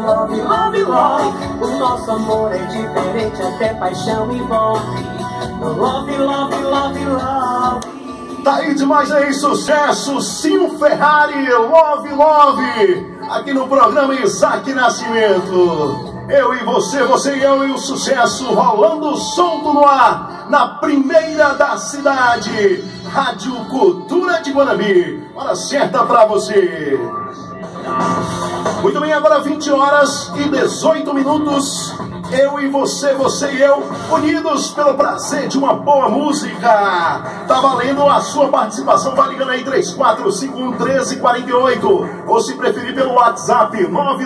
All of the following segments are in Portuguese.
love, love, love. O nosso amor é diferente, até paixão envolve. Love, love, love, love. Tá aí demais aí, sucesso, Sim Ferrari, Love, Love, aqui no programa Isaac Nascimento. Eu e você e eu, e o sucesso rolando solto no ar, na primeira da cidade, Rádio Cultura de Guanambi. Hora certa pra você. Muito bem, agora 20 horas e 18 minutos. Eu e você e eu, unidos pelo prazer de uma boa música. Tá valendo a sua participação, vai ligando aí 34511348. Ou se preferir pelo WhatsApp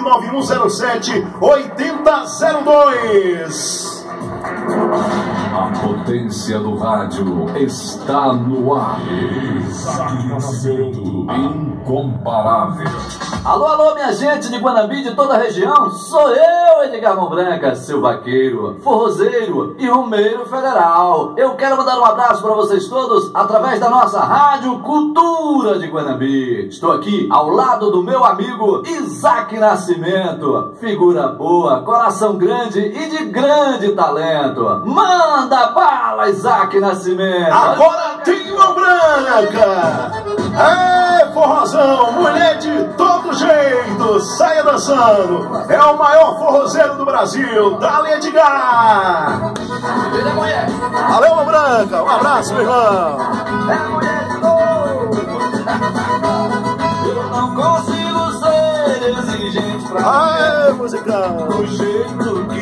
99107-8002. A potência do rádio está no ar. Isaac Nascimento, incomparável. Alô, alô, minha gente de Guanambi, de toda a região. Sou eu, Edgar Mão Branca, seu vaqueiro, forrozeiro e romeiro federal. Eu quero mandar um abraço para vocês todos através da nossa Rádio Cultura de Guanambi. Estou aqui ao lado do meu amigo Isaac Nascimento. Figura boa, coração grande e de grande talento. Manda bala, Isaac Nascimento. Agora tem Mão Branca. É, forrozão, mulher de todo jeito, saia dançando. É o maior forrozeiro do Brasil, Dali Edgar. Valeu, Mão Branca, um abraço, meu irmão. É mulher de novo. Eu não consigo ser exigente pra Aê, musicão. do jeito que